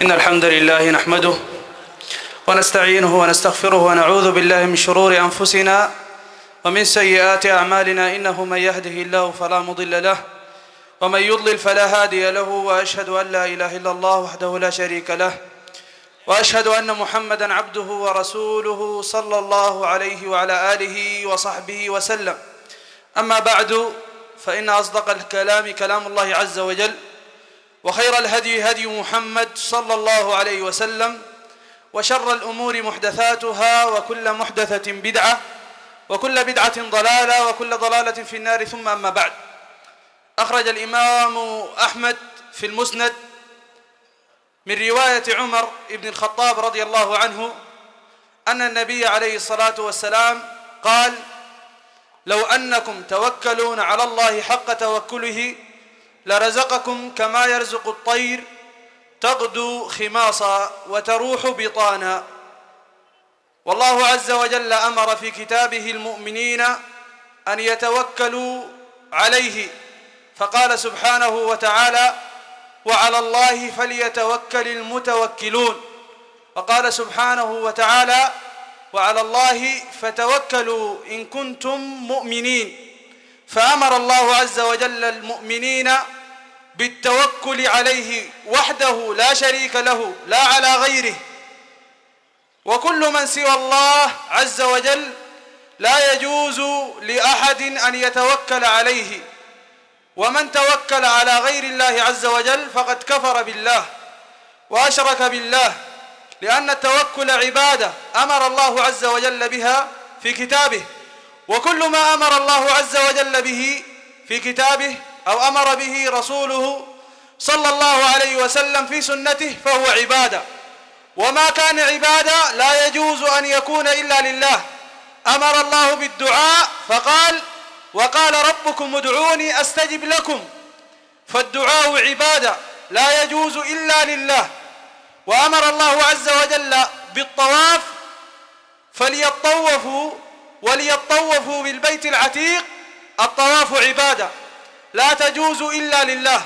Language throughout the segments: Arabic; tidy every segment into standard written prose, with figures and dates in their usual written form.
إن الحمد لله نحمده ونستعينه ونستغفره ونعوذ بالله من شرور أنفسنا ومن سيئات أعمالنا، إنه من يهده الله فلا مضل له ومن يضلل فلا هادي له، وأشهد أن لا إله إلا الله وحده لا شريك له، وأشهد أن محمدًا عبده ورسوله صلى الله عليه وعلى آله وصحبه وسلم. أما بعد، فإن أصدق الكلام كلام الله عز وجل، وخير الهدي هدي محمد صلى الله عليه وسلم، وشر الأمور محدثاتها، وكل محدثة بدعة، وكل بدعة ضلالة، وكل ضلالة في النار. ثم أما بعد، أخرج الإمام أحمد في المسند من رواية عمر بن الخطاب رضي الله عنه أن النبي عليه الصلاة والسلام قال: لو أنكم توكلون على الله حق توكله لرزقكم كما يرزق الطير تغدو خماصا وتروح بطانا. والله عز وجل أمر في كتابه المؤمنين أن يتوكلوا عليه، فقال سبحانه وتعالى: وعلى الله فليتوكل المتوكلون. وقال سبحانه وتعالى: وعلى الله فتوكلوا إن كنتم مؤمنين. فأمر الله عز وجل المؤمنين بالتوكل عليه وحده لا شريك له، لا على غيره. وكل من سوى الله عز وجل لا يجوز لأحد أن يتوكل عليه، ومن توكل على غير الله عز وجل فقد كفر بالله وأشرك بالله، لأن التوكل عبادة أمر الله عز وجل بها في كتابه، وكل ما أمر الله عز وجل به في كتابه أو أمر به رسوله صلى الله عليه وسلم في سنته فهو عبادة، وما كان عبادة لا يجوز أن يكون إلا لله. أمر الله بالدعاء فقال: وقال ربكم ادعوني أستجب لكم، فالدعاء عبادة لا يجوز إلا لله. وأمر الله عز وجل بالطواف وليطوفوا بالبيت العتيق، الطواف عبادة لا تجوز إلا لله.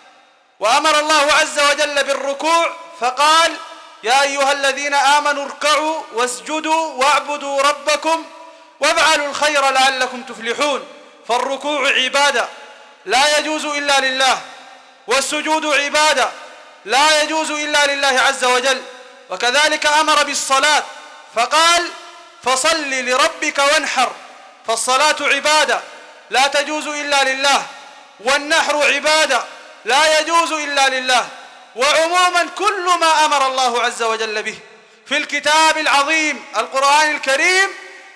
وأمر الله عز وجل بالركوع فقال: يا أيها الذين آمنوا اركعوا واسجدوا واعبدوا ربكم وافعلوا الخير لعلكم تفلحون. فالركوع عبادة لا يجوز إلا لله، والسجود عبادة لا يجوز إلا لله عز وجل. وكذلك أمر بالصلاة فقال: فصل لربك وانحر، فالصلاة عبادة لا تجوز إلا لله، والنحر عبادة لا يجوز إلا لله. وعموما كل ما أمر الله عز وجل به في الكتاب العظيم القرآن الكريم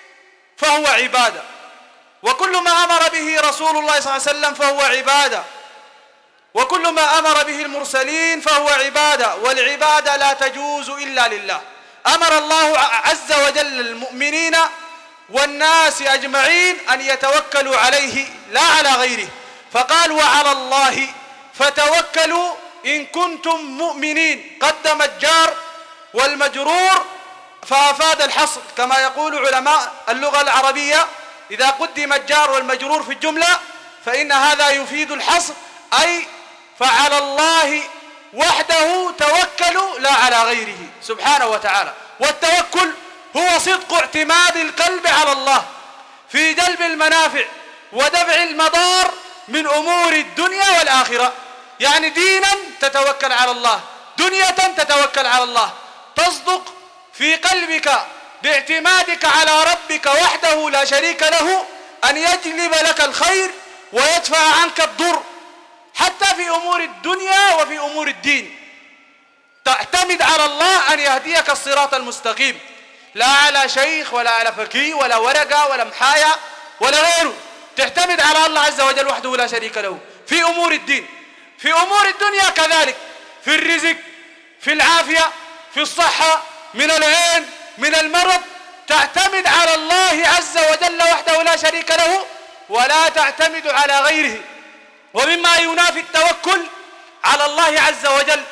فهو عبادة، وكل ما أمر به رسول الله صلى الله عليه وسلم فهو عبادة، وكل ما أمر به المرسلين فهو عبادة، والعبادة لا تجوز إلا لله. أمر الله عز وجل المؤمنين والناس أجمعين أن يتوكلوا عليه لا على غيره، فقال: وعلى الله فتوكلوا إن كنتم مؤمنين. قدم الجار والمجرور فأفاد الحصر، كما يقول علماء اللغة العربية: إذا قدم الجار والمجرور في الجملة فإن هذا يفيد الحصر، أي فعلى الله وحده توكلوا لا على غيره سبحانه وتعالى. والتوكل هو صدق اعتماد القلب على الله في جلب المنافع ودفع المضار من أمور الدنيا والآخرة. يعني دينا تتوكل على الله، دنيا تتوكل على الله، تصدق في قلبك باعتمادك على ربك وحده لا شريك له أن يجلب لك الخير ويدفع عنك الضر، حتى في أمور الدنيا وفي أمور الدين. تعتمد على الله أن يهديك الصراط المستقيم، لا على شيخ ولا على فقيه ولا ورقة ولا محايا ولا غيره. تعتمد على الله عز وجل وحده لا شريك له في أمور الدين. في أمور الدنيا كذلك، في الرزق، في العافية، في الصحة، من العين، من المرض، تعتمد على الله عز وجل وحده لا شريك له، ولا تعتمد على غيره. ومما ينافي التوكل على الله عز وجل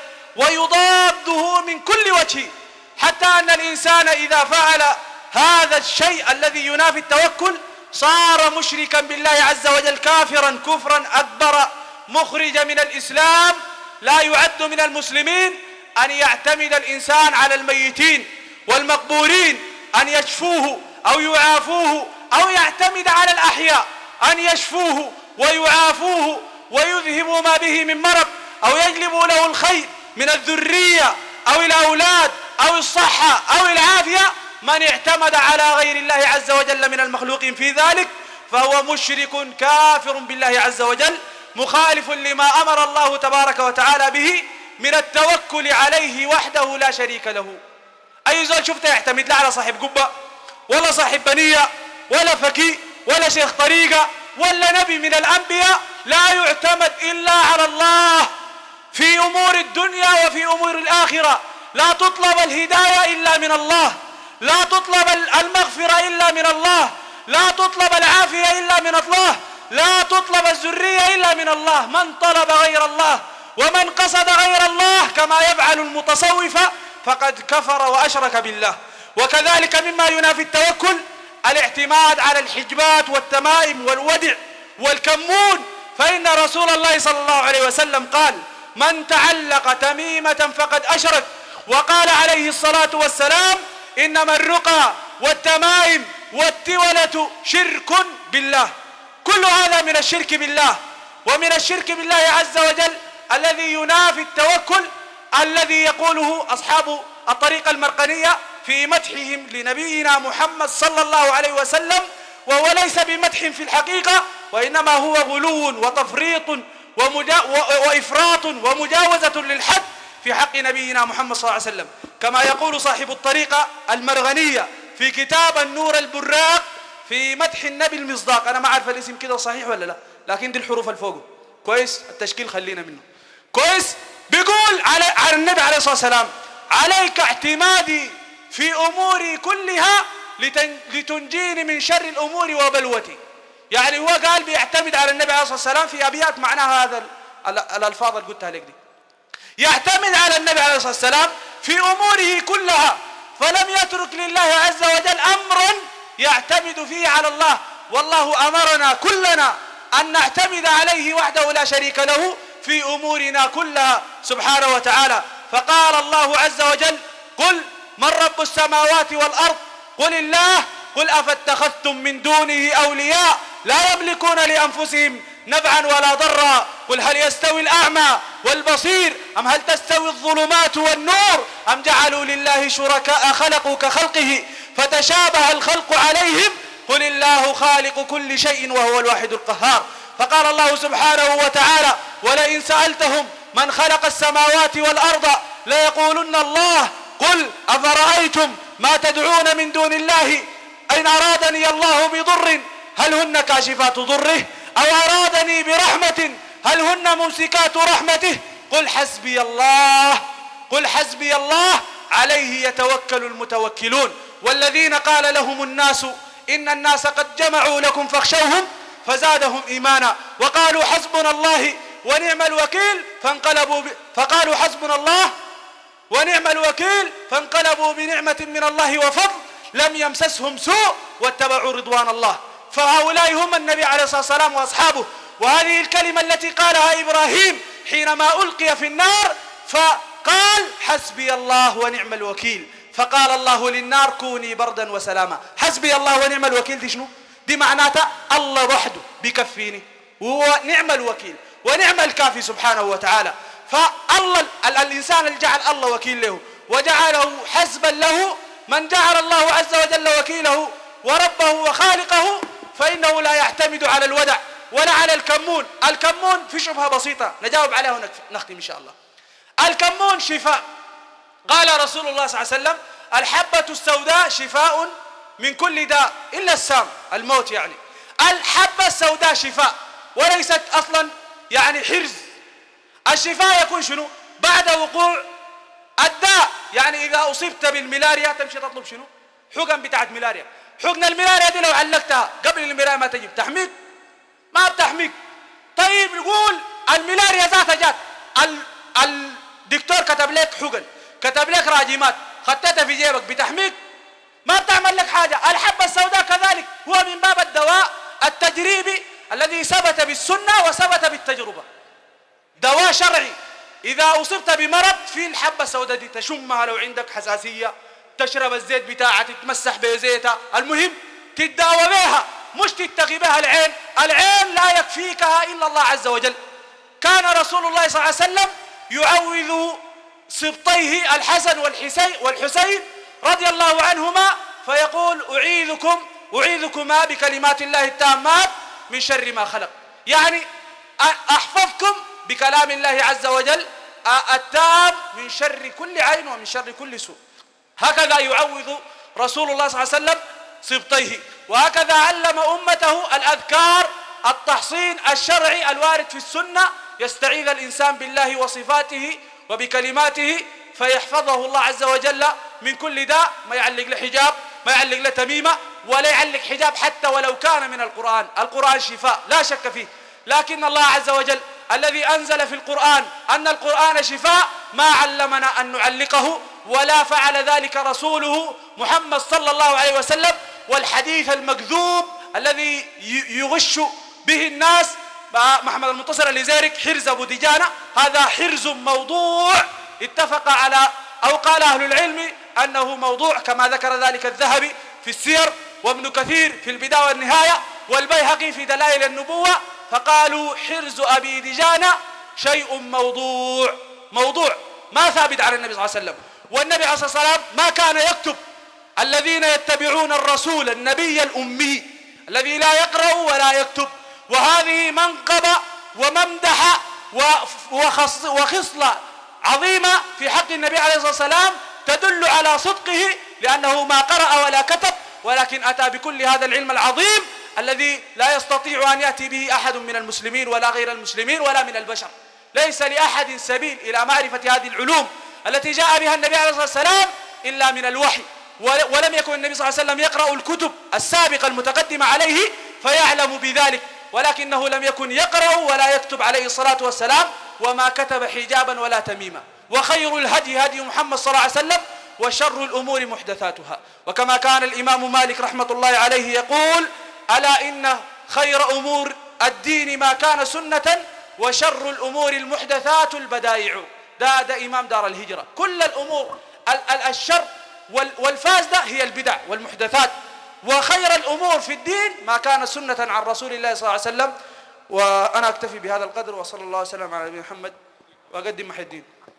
ويضاده من كل وجه، حتى أن الإنسان إذا فعل هذا الشيء الذي ينافي التوكل صار مشركا بالله عز وجل، كافرا كفرا أكبر، مخرج من الإسلام، لا يعد من المسلمين. أن يعتمد الإنسان على الميتين والمقبورين أن يشفوه أو يعافوه، أو يعتمد على الأحياء أن يشفوه ويعافوه ويذهبوا ما به من مرض، أو يجلبوا له الخير من الذرية أو الأولاد أو الصحة أو العافية. من اعتمد على غير الله عز وجل من المخلوقين في ذلك فهو مشرك كافر بالله عز وجل، مخالف لما أمر الله تبارك وتعالى به من التوكل عليه وحده لا شريك له. أي زول شفته يعتمد لا على صاحب قبة ولا صاحب بنية ولا فقيه ولا شيخ طريقة ولا نبي من الأنبياء، لا يعتمد إلا على الله في أمور الدنيا وفي أمور الآخرة. لا تطلب الهداية إلا من الله، لا تطلب المغفرة إلا من الله، لا تطلب العافية إلا من الله، لا تطلب الذرية إلا من الله. من طلب غير الله ومن قصد غير الله كما يفعل المتصوفة فقد كفر وأشرك بالله. وكذلك مما ينافي التوكل الاعتماد على الحجبات والتمائم والودع والكمون، فإن رسول الله صلى الله عليه وسلم قال: من تعلق تميمة فقد أشرك. وقال عليه الصلاة والسلام: إنما الرقى والتمائم والتولة شرك بالله. كل هذا من الشرك بالله، ومن الشرك بالله عز وجل الذي ينافي التوكل، الذي يقوله أصحاب الطريقة المرقنية في مدحهم لنبينا محمد صلى الله عليه وسلم، وهو ليس بمدح في الحقيقة، وإنما هو غلو وتفريط وإفراط ومجاوزة للحد في حق نبينا محمد صلى الله عليه وسلم، كما يقول صاحب الطريقة المرغنية في كتاب النور البراق في مدح النبي المصداق. أنا ما أعرف الاسم كده صحيح ولا لا، لكن دي الحروف الفوق كويس، التشكيل خلينا منه كويس. بيقول على النبي عليه الصلاة والسلام: عليك اعتمادي في أموري كلها لتنجيني من شر الأمور وبلوتي. يعني هو قال بيعتمد على النبي عليه الصلاة والسلام في أبيات معناها هذا الألفاظ اللي قلتها لك دي. يعتمد على النبي عليه الصلاة والسلام في أموره كلها، فلم يترك لله عز وجل أمرا يعتمد فيه على الله. والله أمرنا كلنا أن نعتمد عليه وحده لا شريك له في أمورنا كلها سبحانه وتعالى. فقال الله عز وجل: قل من رب السماوات والأرض؟ قل الله. قل أفاتخذتم من دونه أولياء لا يملكون لأنفسهم نفعا ولا ضرا. قل هل يستوي الأعمى والبصير أم هل تستوي الظلمات والنور أم جعلوا لله شركاء خلقوا كخلقه فتشابه الخلق عليهم. قل الله خالق كل شيء وهو الواحد القهار. فقال الله سبحانه وتعالى: ولئن سألتهم من خلق السماوات والأرض ليقولن الله. قل أفرأيتم ما تدعون من دون الله إن أرادني الله بضر هل هن كاشفات ضره أو أرادني برحمة هل هن ممسكات رحمته. قل حسبي الله. قل حسبي الله عليه يتوكل المتوكلون. والذين قال لهم الناس إن الناس قد جمعوا لكم فاخشوهم فزادهم إيمانا وقالوا حسبنا الله ونعم الوكيل فقالوا حسبنا الله ونعم الوكيل فانقلبوا بنعمة من الله وفضل لم يمسسهم سوء واتبعوا رضوان الله. فهؤلاء هم النبي عليه الصلاة والسلام وأصحابه. وهذه الكلمة التي قالها إبراهيم حينما ألقي في النار فقال: حسبي الله ونعم الوكيل. فقال الله للنار: كوني بردا وسلاما. حسبي الله ونعم الوكيل دي شنو؟ دي معناتها الله وحده بكفيني، وهو نعم الوكيل ونعم الكافي سبحانه وتعالى. فالله الإنسان اللي جعل الله وكيل له وجعله حسبا له، من جعل الله عز وجل وكيله وربه وخالقه فإنه لا يعتمد على الودع ولا على الكمون. الكمون في شبهة بسيطة نجاوب عليها ونختم إن شاء الله. الكمون شفاء. قال رسول الله صلى الله عليه وسلم: الحبة السوداء شفاء من كل داء إلا السام، الموت. يعني الحبة السوداء شفاء وليست أصلا يعني حرز. الشفاء يكون شنو؟ بعد وقوع الداء. يعني إذا أصبت بالملاريا تمشي تطلب شنو؟ حقن بتاعت ملاريا. حقن الملاريا دي لو علقتها قبل الملاريا ما تجي بتحميك؟ ما بتحميك. طيب يقول الملاريا ذاتها جات، الدكتور كتب لك حقن، كتب لك راجمات، خدتها في جيبك، بتحميك؟ ما بتعمل لك حاجة. الحبة السوداء كذلك هو من باب الدواء التجريبي الذي ثبت بالسنة وثبت بالتجربة. دواء شرعي إذا أصبت بمرض في الحبة السوداء دي تشمها لو عندك حساسية، تشرب الزيت بتاعها، تتمسح بزيتها، المهم تتداوى بها، مش تتقي بها العين. العين لا يكفيكها إلا الله عز وجل. كان رسول الله صلى الله عليه وسلم يعوذ سبطيه الحسن والحسين رضي الله عنهما فيقول أعيذكما بكلمات الله التامات من شر ما خلق، يعني أحفظكم بكلام الله عز وجل التام من شر كل عين ومن شر كل سوء. هكذا يعوذ رسول الله صلى الله عليه وسلم سبطيه، وهكذا علم أمته الأذكار التحصين الشرعي الوارد في السنة، يستعيذ الإنسان بالله وصفاته وبكلماته فيحفظه الله عز وجل من كل داء. ما يعلق له حجاب، ما يعلق له تميمة، ولا يعلق حجاب حتى ولو كان من القرآن. القرآن شفاء لا شك فيه، لكن الله عز وجل الذي أنزل في القرآن أن القرآن شفاء ما علمنا أن نعلقه، ولا فعل ذلك رسوله محمد صلى الله عليه وسلم. والحديث المكذوب الذي يغش به الناس محمد المنتصر الإزيرك حرز أبو دجانة، هذا حرز موضوع اتفق على أو قال أهل العلم أنه موضوع، كما ذكر ذلك الذهبي في السير، وابن كثير في البداية والنهاية، والبيهقي في دلائل النبوة، فقالوا حرز أبي دجانة شيء موضوع ما ثابت عن النبي صلى الله عليه وسلم. والنبي عليه الصلاة والسلام ما كان يكتب. الذين يتبعون الرسول النبي الأمي الذي لا يقرأ ولا يكتب، وهذه منقبة وممدحة وخصلة عظيمة في حق النبي عليه الصلاة والسلام تدل على صدقه، لأنه ما قرأ ولا كتب، ولكن أتى بكل هذا العلم العظيم الذي لا يستطيع أن يأتي به أحد من المسلمين ولا غير المسلمين ولا من البشر. ليس لأحد سبيل إلى معرفة هذه العلوم التي جاء بها النبي عليه الصلاة والسلام إلا من الوحي، ولم يكن النبي صلى الله عليه وسلم يقرأ الكتب السابقة المتقدمة عليه فيعلم بذلك، ولكنه لم يكن يقرأ ولا يكتب عليه الصلاة والسلام، وما كتب حجابا ولا تميما. وخير الهدي هدي محمد صلى الله عليه وسلم، وشر الأمور محدثاتها. وكما كان الإمام مالك رحمة الله عليه يقول: ألا إن خير أمور الدين ما كان سنة، وشر الأمور المحدثات البدائع. ده إمام دار الهجرة. كل الأمور الشر والفاسدة هي البدع والمحدثات، وخير الأمور في الدين ما كان سنة عن رسول الله صلى الله عليه وسلم. وأنا أكتفي بهذا القدر، وصلى الله وسلم على نبينا محمد، وأقدم محي الدين.